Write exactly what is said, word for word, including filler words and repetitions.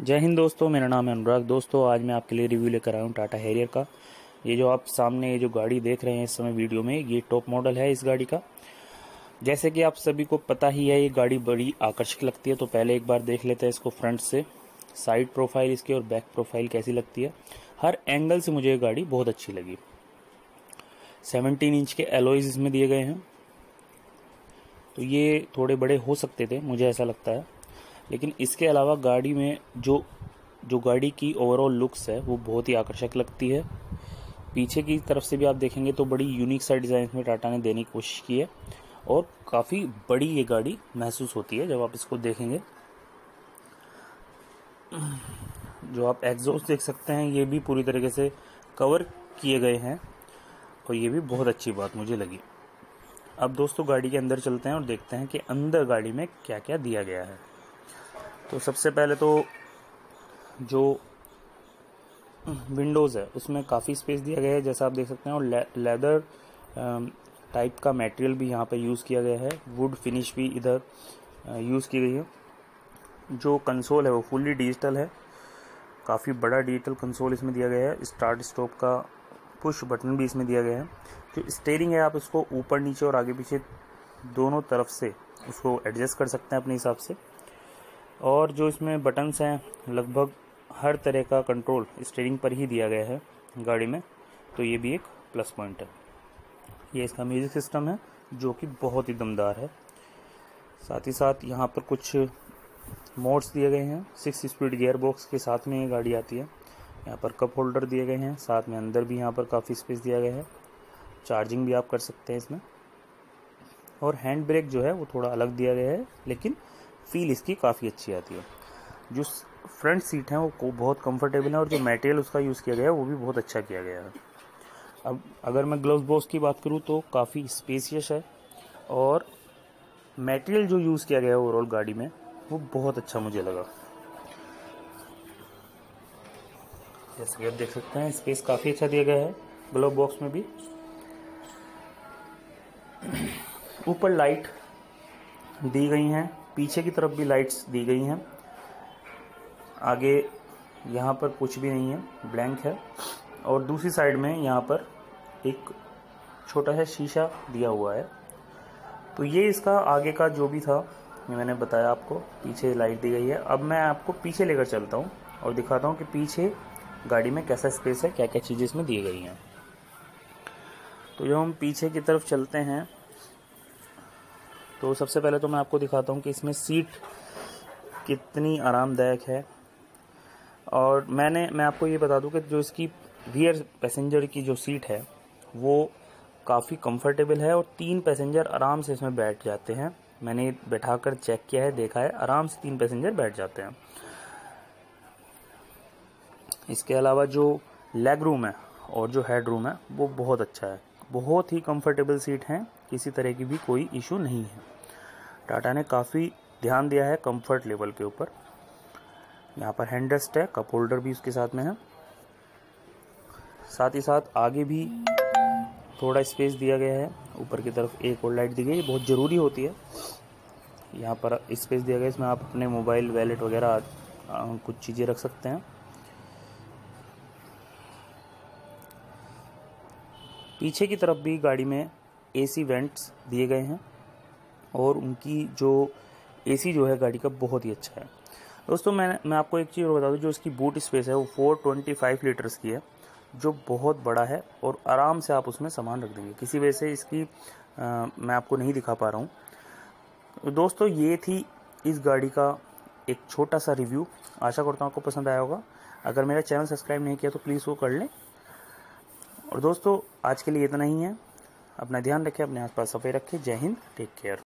जय हिंद दोस्तों, मेरा नाम है अनुराग। दोस्तों आज मैं आपके लिए रिव्यू लेकर आया हूँ टाटा हैरियर का। ये जो आप सामने ये जो गाड़ी देख रहे हैं इस समय वीडियो में, ये टॉप मॉडल है इस गाड़ी का। जैसे कि आप सभी को पता ही है, ये गाड़ी बड़ी आकर्षक लगती है। तो पहले एक बार देख लेते हैं इसको फ्रंट से, साइड प्रोफाइल इसकी और बैक प्रोफाइल कैसी लगती है। हर एंगल से मुझे ये गाड़ी बहुत अच्छी लगी। सेवनटीन इंच के एलॉयज इसमें दिए गए हैं, तो ये थोड़े बड़े हो सकते थे, मुझे ऐसा लगता है। लेकिन इसके अलावा गाड़ी में जो जो गाड़ी की ओवरऑल लुक्स है वो बहुत ही आकर्षक लगती है। पीछे की तरफ से भी आप देखेंगे तो बड़ी यूनिक सा डिज़ाइन में टाटा ने देने की कोशिश की है और काफ़ी बड़ी ये गाड़ी महसूस होती है जब आप इसको देखेंगे। जो आप एग्जॉस्ट देख सकते हैं ये भी पूरी तरीके से कवर किए गए हैं और ये भी बहुत अच्छी बात मुझे लगी। अब दोस्तों गाड़ी के अंदर चलते हैं और देखते हैं कि अंदर गाड़ी में क्या क्या दिया गया है। तो सबसे पहले तो जो विंडोज़ है उसमें काफ़ी स्पेस दिया गया है, जैसा आप देख सकते हैं। और ले, लेदर टाइप का मटेरियल भी यहाँ पर यूज़ किया गया है। वुड फिनिश भी इधर यूज़ की गई है। जो कंसोल है वो फुल्ली डिजिटल है, काफ़ी बड़ा डिजिटल कंसोल इसमें दिया गया है। स्टार्ट स्टॉप का पुश बटन भी इसमें दिया गया है। जो स्टीयरिंग है आप इसको ऊपर नीचे और आगे पीछे दोनों तरफ से उसको एडजस्ट कर सकते हैं अपने हिसाब से। और जो इसमें बटन्स हैं लगभग हर तरह का कंट्रोल स्टीयरिंग पर ही दिया गया है गाड़ी में, तो ये भी एक प्लस पॉइंट है। ये इसका म्यूजिक सिस्टम है जो कि बहुत ही दमदार है। साथ ही साथ यहाँ पर कुछ मोड्स दिए गए हैं। सिक्स स्पीड गियर बॉक्स के साथ में ये गाड़ी आती है। यहाँ पर कप होल्डर दिए गए हैं, साथ में अंदर भी यहाँ पर काफ़ी स्पेस दिया गया है। चार्जिंग भी आप कर सकते हैं इसमें। और हैंड ब्रेक जो है वो थोड़ा अलग दिया गया है, लेकिन फील इसकी काफ़ी अच्छी आती है। जो फ्रंट सीट है वो बहुत कंफर्टेबल है और जो मटेरियल उसका यूज़ किया गया है वो भी बहुत अच्छा किया गया है। अब अगर मैं ग्लव्स बॉक्स की बात करूँ तो काफ़ी स्पेसियस है और मटेरियल जो यूज़ किया गया है ओवरऑल गाड़ी में वो बहुत अच्छा मुझे लगा। जैसे कि आप देख सकते हैं स्पेस काफ़ी अच्छा दिया गया है ग्लव बॉक्स में भी। ऊपर लाइट दी गई हैं, पीछे की तरफ भी लाइट्स दी गई हैं। आगे यहाँ पर कुछ भी नहीं है, ब्लैंक है। और दूसरी साइड में यहाँ पर एक छोटा सा शीशा दिया हुआ है। तो ये इसका आगे का जो भी था ये मैंने बताया आपको। पीछे लाइट दी गई है। अब मैं आपको पीछे लेकर चलता हूँ और दिखाता हूँ कि पीछे गाड़ी में कैसा स्पेस है, क्या क्या चीज़ें इसमें दी गई हैं। तो जब हम पीछे की तरफ चलते हैं तो सबसे पहले तो मैं आपको दिखाता हूँ कि इसमें सीट कितनी आरामदायक है। और मैंने मैं आपको ये बता दूँ कि जो इसकी रियर पैसेंजर की जो सीट है वो काफ़ी कंफर्टेबल है और तीन पैसेंजर आराम से इसमें बैठ जाते हैं। मैंने बैठाकर चेक किया है, देखा है, आराम से तीन पैसेंजर बैठ जाते हैं। इसके अलावा जो लेग रूम है और जो हेड रूम है वो बहुत अच्छा है। बहुत ही कंफर्टेबल सीट हैं, किसी तरह की भी कोई इशू नहीं है। टाटा ने काफ़ी ध्यान दिया है कंफर्ट लेवल के ऊपर। यहाँ पर हैंड रेस्ट है, कप होल्डर भी उसके साथ में है। साथ ही साथ आगे भी थोड़ा स्पेस दिया गया है। ऊपर की तरफ एक और लाइट दी गई है, बहुत ज़रूरी होती है। यहाँ पर स्पेस दिया गया है, इसमें आप अपने मोबाइल, वैलेट वगैरह कुछ चीज़ें रख सकते हैं। पीछे की तरफ भी गाड़ी में एसी वेंट्स दिए गए हैं और उनकी जो एसी जो है गाड़ी का बहुत ही अच्छा है। दोस्तों मैं मैं आपको एक चीज़ और बता दूं, जो इसकी बूट स्पेस है वो फोर ट्वेंटी फाइव लीटर्स की है, जो बहुत बड़ा है और आराम से आप उसमें सामान रख देंगे। किसी वजह से इसकी आ, मैं आपको नहीं दिखा पा रहा हूँ। दोस्तों ये थी इस गाड़ी का एक छोटा सा रिव्यू। आशा करता हूँ आपको पसंद आया होगा। अगर मेरा चैनल सब्सक्राइब नहीं किया तो प्लीज़ वो कर लें। और दोस्तों आज के लिए इतना ही है। अपना ध्यान रखें, अपने आसपास सफाई रखें। जय हिंद, टेक केयर।